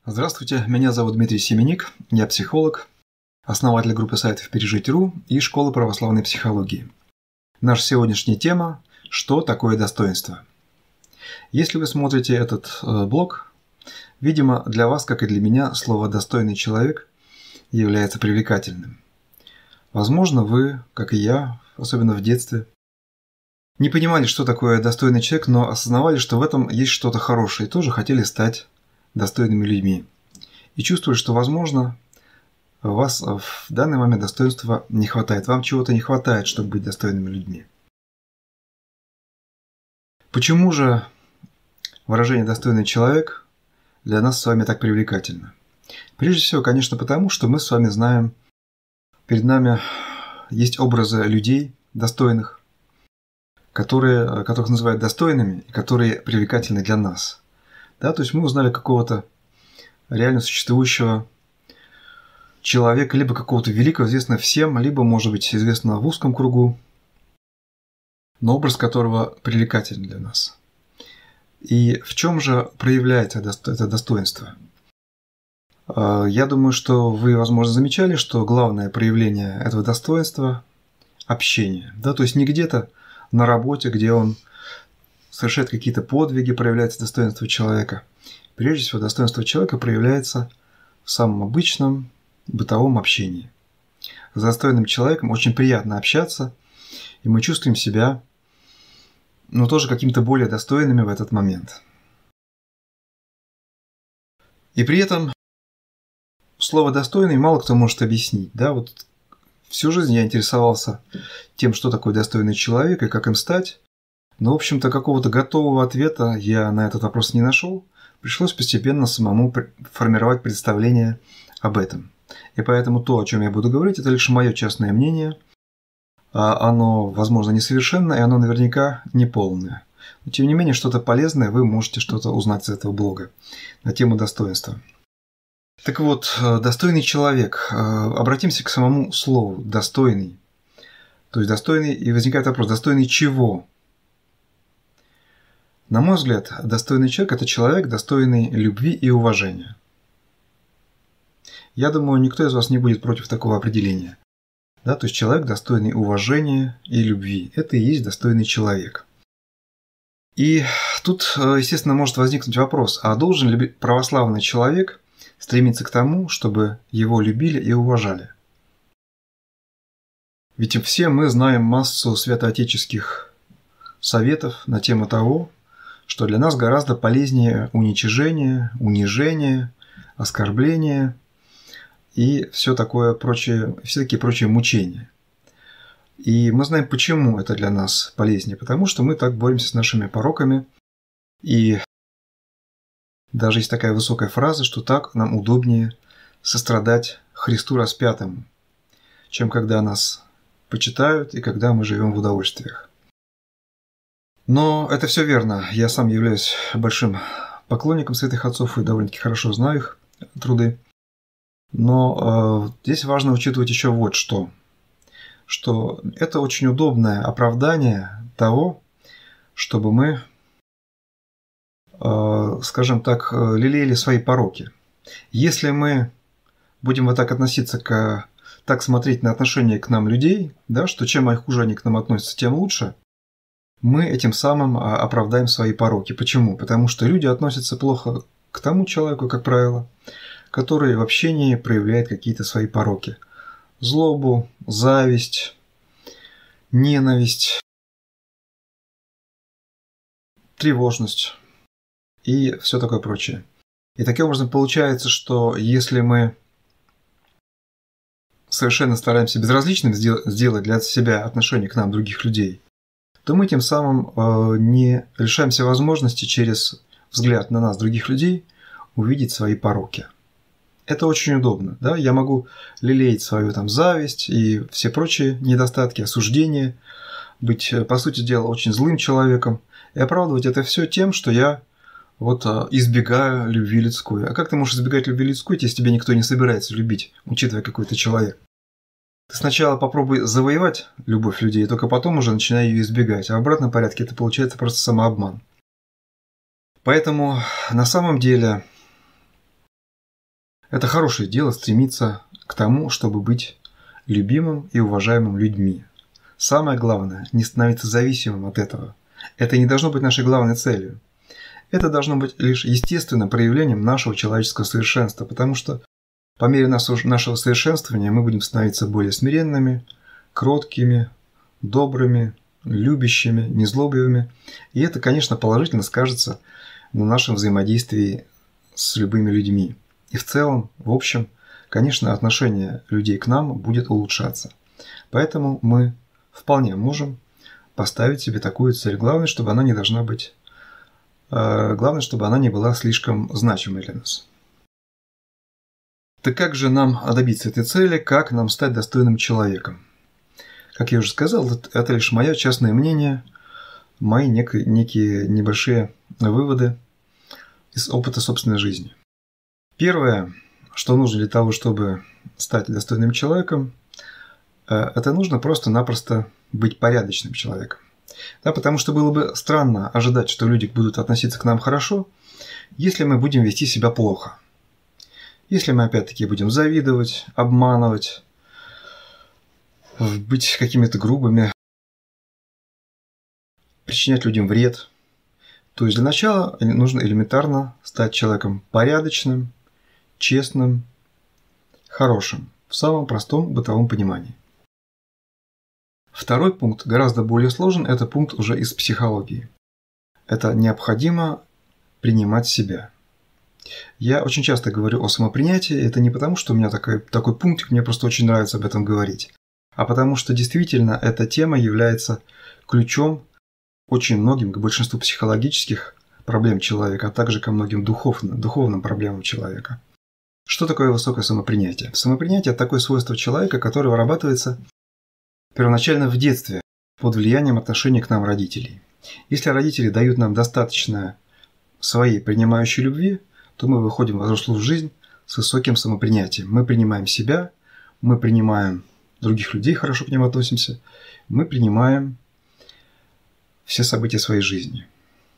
Здравствуйте, меня зовут Дмитрий Семеник, я психолог, основатель группы сайтов «Пережить.ру» и школы православной психологии. Наша сегодняшняя тема – что такое достоинство? Если вы смотрите этот блог, видимо, для вас, как и для меня, слово «достойный человек» является привлекательным. Возможно, вы, как и я, особенно в детстве, не понимали, что такое достойный человек, но осознавали, что в этом есть что-то хорошее, и тоже хотели стать достойными людьми. И чувствовали, что, возможно, у вас в данный момент достоинства не хватает. Вам чего-то не хватает, чтобы быть достойными людьми. Почему же выражение «достойный человек» для нас с вами так привлекательно? Прежде всего, конечно, потому, что мы с вами знаем, перед нами есть образы людей достойных, которых называют достойными, и которые привлекательны для нас. Да, то есть мы узнали какого-то реально существующего человека, либо какого-то великого, известного всем, либо, может быть, известного в узком кругу, но образ которого привлекателен для нас. И в чем же проявляется это достоинство? Я думаю, что вы, возможно, замечали, что главное проявление этого достоинства – общение. Да? То есть не где-то на работе, где он совершает какие-то подвиги, проявляется достоинство человека. Прежде всего, достоинство человека проявляется в самом обычном бытовом общении. С достойным человеком очень приятно общаться, и мы чувствуем себя, тоже какими-то более достойными в этот момент. И при этом слово «достойный» мало кто может объяснить. Да? Вот всю жизнь я интересовался тем, что такое достойный человек и как им стать. Но, в общем-то, какого-то готового ответа я на этот вопрос не нашел. Пришлось постепенно самому формировать представление об этом. И поэтому то, о чем я буду говорить, это лишь мое частное мнение. Оно, возможно, несовершенно, и оно наверняка неполное. Но, тем не менее, что-то полезное вы можете что-то узнать из этого блога на тему достоинства. Так вот, достойный человек. Обратимся к самому слову «достойный». То есть достойный, и возникает вопрос, достойный чего? На мой взгляд, достойный человек – это человек, достойный любви и уважения. Я думаю, никто из вас не будет против такого определения. Да, то есть человек, достойный уважения и любви. Это и есть достойный человек. И тут, естественно, может возникнуть вопрос, а должен ли православный человек стремиться к тому, чтобы его любили и уважали? Ведь все мы знаем массу святоотеческих советов на тему того, что для нас гораздо полезнее уничижение, унижение, оскорбление и все такие прочие мучения. И мы знаем, почему это для нас полезнее. Потому что мы так боремся с нашими пороками. И даже есть такая высокая фраза, что так нам удобнее сострадать Христу распятому, чем когда нас почитают и когда мы живем в удовольствиях. Но это все верно. Я сам являюсь большим поклонником святых отцов и довольно-таки хорошо знаю их труды. Но здесь важно учитывать еще вот что. Что это очень удобное оправдание того, чтобы мы, скажем так, лелеяли свои пороки. Если мы будем вот так относиться так смотреть на отношение к нам людей, да, что чем хуже они к нам относятся, тем лучше, мы этим самым оправдаем свои пороки. Почему? Потому что люди относятся плохо к тому человеку, как правило, который в общении проявляет какие-то свои пороки. Злобу, зависть, ненависть, тревожность и все такое прочее. И таким образом получается, что если мы совершенно стараемся безразличным сделать для себя отношение к нам других людей, то мы тем самым не лишаемся возможности через взгляд на нас других людей увидеть свои пороки. Это очень удобно. Да? Я могу лелеять свою зависть и все прочие недостатки, осуждения, быть, по сути дела, очень злым человеком и оправдывать это все тем, что я избегаю любви людской. А как ты можешь избегать любви людской, если тебя никто не собирается любить, учитывая какой ты человек? Ты сначала попробуй завоевать любовь людей, и только потом уже начинай ее избегать. А в обратном порядке это получается просто самообман. Поэтому на самом деле Это хорошее дело стремиться к тому, чтобы быть любимым и уважаемым людьми. Самое главное – не становиться зависимым от этого. Это не должно быть нашей главной целью. Это должно быть лишь естественным проявлением нашего человеческого совершенства, потому что по мере нашего совершенствования мы будем становиться более смиренными, кроткими, добрыми, любящими, незлобивыми. И это, конечно, положительно скажется на нашем взаимодействии с любыми людьми. И в целом, в общем, конечно, отношение людей к нам будет улучшаться. Поэтому мы вполне можем поставить себе такую цель. Главное, чтобы она не была слишком значимой для нас. Так как же нам добиться этой цели, как нам стать достойным человеком? Как я уже сказал, это лишь мое частное мнение, мои некие небольшие выводы из опыта собственной жизни. Первое, что нужно для того, чтобы стать достойным человеком, это нужно просто-напросто быть порядочным человеком. Да, потому что было бы странно ожидать, что люди будут относиться к нам хорошо, если мы будем вести себя плохо. Если мы опять-таки будем завидовать, обманывать, быть какими-то грубыми, причинять людям вред. То есть для начала нужно элементарно стать человеком порядочным, честным, хорошим, в самом простом бытовом понимании. Второй пункт гораздо более сложен, это пункт уже из психологии. Это необходимо принимать себя. Я очень часто говорю о самопринятии, это не потому, что у меня такой пунктик, мне просто очень нравится об этом говорить, а потому что действительно эта тема является ключом очень многим, к большинству психологических проблем человека, а также ко многим духовным проблемам человека. Что такое высокое самопринятие? Самопринятие – это такое свойство человека, которое вырабатывается первоначально в детстве под влиянием отношений к нам родителей. Если родители дают нам достаточно своей принимающей любви, то мы выходим во взрослую жизнь с высоким самопринятием. Мы принимаем себя, мы принимаем других людей, хорошо к ним относимся, мы принимаем все события своей жизни.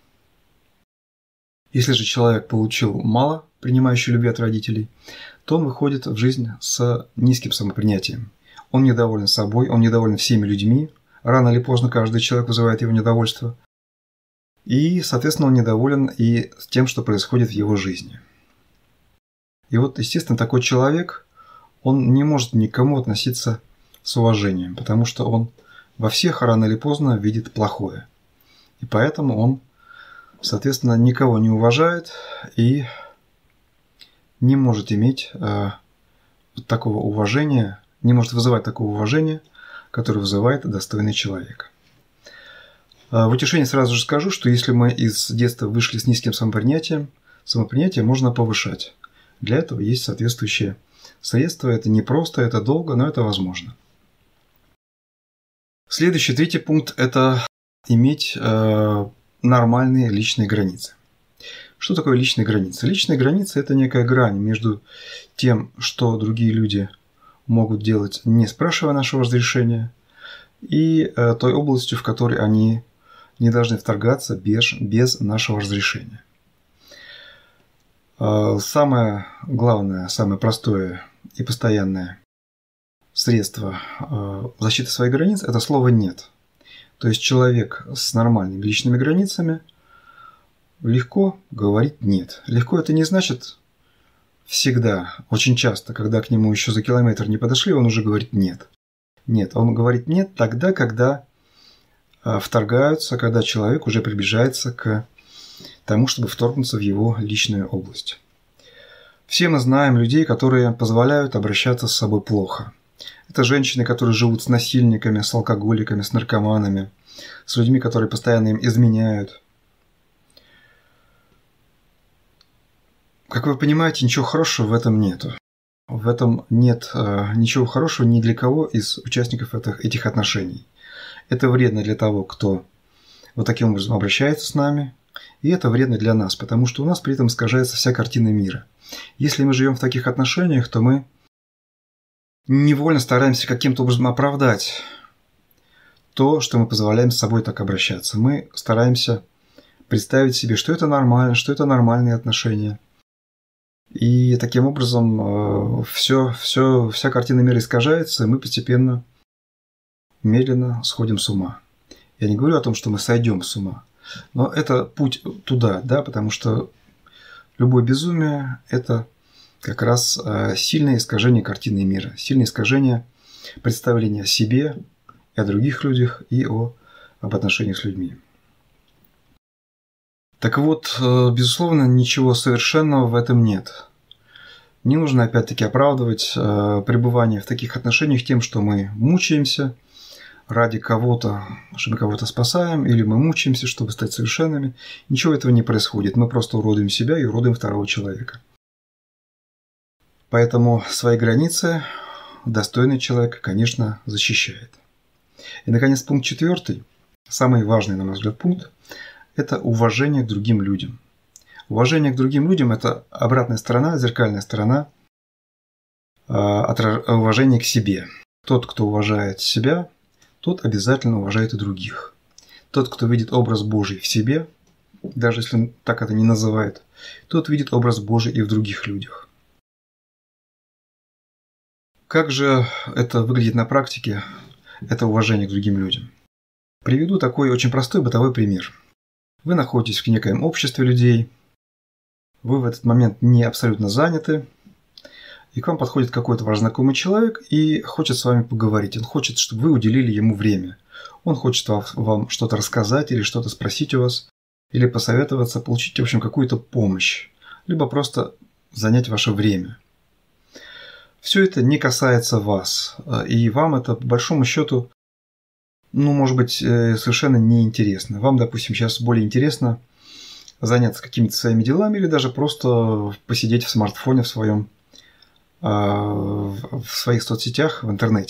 Если же человек получил мало принимающей любви от родителей, то он выходит в жизнь с низким самопринятием. Он недоволен собой, он недоволен всеми людьми. Рано или поздно каждый человек вызывает его недовольство. И, соответственно, он недоволен и тем, что происходит в его жизни. И вот, естественно, такой человек, он не может ни к кому относиться с уважением, потому что он во всех рано или поздно видит плохое. И поэтому он, соответственно, никого не уважает и не может иметь такого уважения, не может вызывать такого уважения, которое вызывает достойный человек. В утешение сразу же скажу, что если мы из детства вышли с низким самопринятием, самопринятие можно повышать. Для этого есть соответствующие средства. Это непросто, это долго, но это возможно. Следующий, третий пункт – это иметь нормальные личные границы. Что такое личные границы? Личные границы – это некая грань между тем, что другие люди могут делать, не спрашивая нашего разрешения, и той областью, в которой они не должны вторгаться без нашего разрешения. Самое главное, самое простое и постоянное средство защиты своих границ – это слово «нет». То есть человек с нормальными личными границами легко говорит «нет». Легко – это не значит всегда, очень часто, когда к нему еще за километр не подошли, он уже говорит «нет». Нет, он говорит «нет» тогда, когда вторгаются, когда человек уже приближается к тому, чтобы вторгнуться в его личную область. Все мы знаем людей, которые позволяют обращаться с собой плохо. Это женщины, которые живут с насильниками, с алкоголиками, с наркоманами, с людьми, которые постоянно им изменяют. Как вы понимаете, ничего хорошего в этом нету. В этом нет ничего хорошего ни для кого из участников этих отношений. Это вредно для того, кто вот таким образом обращается с нами, и это вредно для нас, потому что у нас при этом искажается вся картина мира. Если мы живем в таких отношениях, то мы невольно стараемся каким-то образом оправдать то, что мы позволяем с собой так обращаться. Мы стараемся представить себе, что это нормально, что это нормальные отношения. И таким образом вся картина мира искажается, и мы постепенно, медленно сходим с ума. Я не говорю о том, что мы сойдем с ума, но это путь туда, да, потому что любое безумие – это как раз сильное искажение картины мира, сильное искажение представления о себе и о других людях, и об отношениях с людьми. Так вот, безусловно, ничего совершенного в этом нет. Не нужно опять-таки оправдывать пребывание в таких отношениях тем, что мы мучаемся ради кого-то, что мы кого-то спасаем, или мы мучаемся, чтобы стать совершенными. Ничего этого не происходит. Мы просто уродуем себя и уродуем второго человека. Поэтому свои границы достойный человек, конечно, защищает. И, наконец, пункт 4, самый важный, на мой взгляд, пункт, это уважение к другим людям. Уважение к другим людям – это обратная сторона, зеркальная сторона уважения к себе. Тот, кто уважает себя, тот обязательно уважает и других. Тот, кто видит образ Божий в себе, даже если он так это не называет, тот видит образ Божий и в других людях. Как же это выглядит на практике, это уважение к другим людям? Приведу такой очень простой бытовой пример. Вы находитесь в некоем обществе людей, вы в этот момент не абсолютно заняты, и к вам подходит какой-то ваш знакомый человек и хочет с вами поговорить. Он хочет, чтобы вы уделили ему время. Он хочет вам что-то рассказать или что-то спросить у вас, или посоветоваться, получить, в общем, какую-то помощь, либо просто занять ваше время. Все это не касается вас, и вам это, по большому счету, может быть, совершенно неинтересно. Вам, допустим, сейчас более интересно заняться какими-то своими делами или даже просто посидеть в смартфоне в своих соцсетях, в интернете.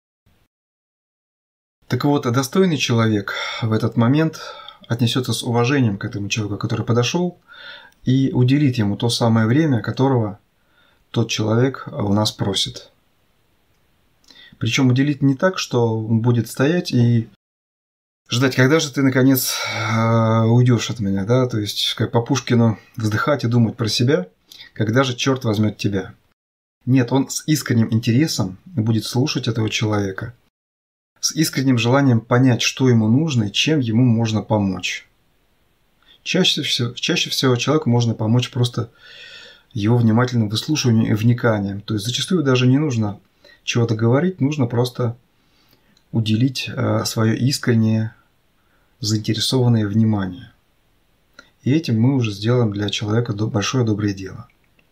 Так вот, достойный человек в этот момент отнесется с уважением к этому человеку, который подошел, и уделит ему то самое время, которого тот человек у нас просит. Причем уделить не так, что он будет стоять и ждать, когда же ты, наконец, уйдешь от меня, да, то есть, как по Пушкину, вздыхать и думать про себя, когда же черт возьмет тебя. Нет, он с искренним интересом будет слушать этого человека, с искренним желанием понять, что ему нужно и чем ему можно помочь. Чаще всего человеку можно помочь просто его внимательным выслушиванием и вниканием. То есть зачастую даже не нужно чего-то говорить, нужно просто уделить свое искреннее, заинтересованное внимание. И этим мы уже сделаем для человека большое доброе дело.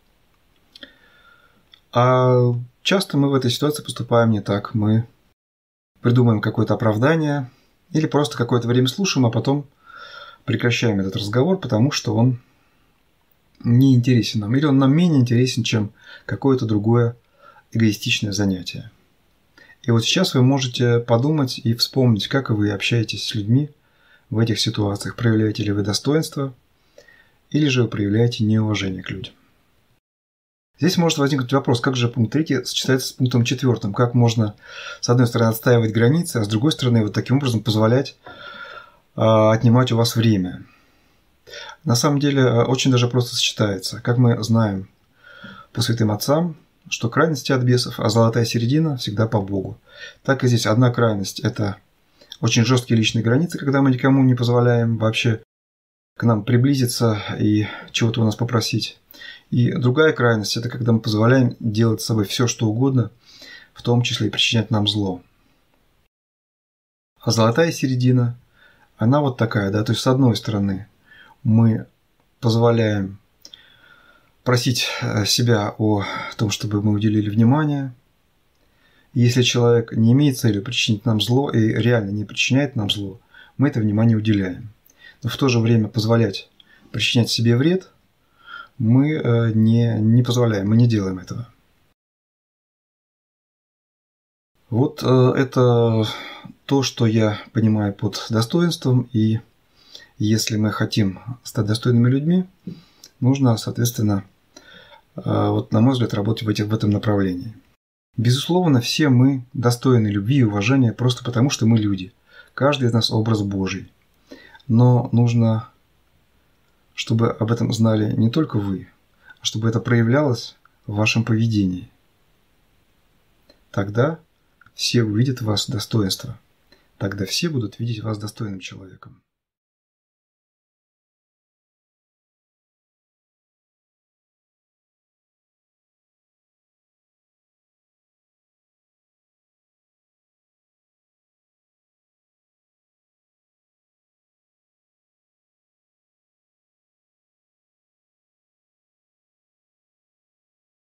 А часто мы в этой ситуации поступаем не так. Мы придумаем какое-то оправдание или просто какое-то время слушаем, а потом прекращаем этот разговор, потому что он не интересен нам, или он нам менее интересен, чем какое-то другое эгоистичное занятие. И вот сейчас вы можете подумать и вспомнить, как вы общаетесь с людьми в этих ситуациях. Проявляете ли вы достоинство, или же вы проявляете неуважение к людям. Здесь может возникнуть вопрос, как же пункт 3 сочетается с пунктом 4. Как можно, с одной стороны, отстаивать границы, а с другой стороны, вот таким образом позволять отнимать у вас время. На самом деле, очень даже просто сочетается. Как мы знаем по святым отцам, что крайности от бесов, а золотая середина всегда по Богу. Так и здесь одна крайность – это очень жесткие личные границы, когда мы никому не позволяем вообще к нам приблизиться и чего-то у нас попросить. И другая крайность – это когда мы позволяем делать с собой все, что угодно, в том числе и причинять нам зло. А золотая середина, она вот такая, да, то есть с одной стороны мы позволяем просить себя о том, чтобы мы уделили внимание. И если человек не имеет цели причинить нам зло и реально не причиняет нам зло, мы это внимание уделяем. Но в то же время позволять причинять себе вред мы не позволяем, мы не делаем этого. Вот это то, что я понимаю под достоинством, и если мы хотим стать достойными людьми, нужно, соответственно, вот, на мой взгляд, работать в этом направлении. Безусловно, все мы достойны любви и уважения просто потому, что мы люди. Каждый из нас образ Божий. Но нужно, чтобы об этом знали не только вы, а чтобы это проявлялось в вашем поведении. Тогда все увидят в вас достоинство. Тогда все будут видеть вас достойным человеком.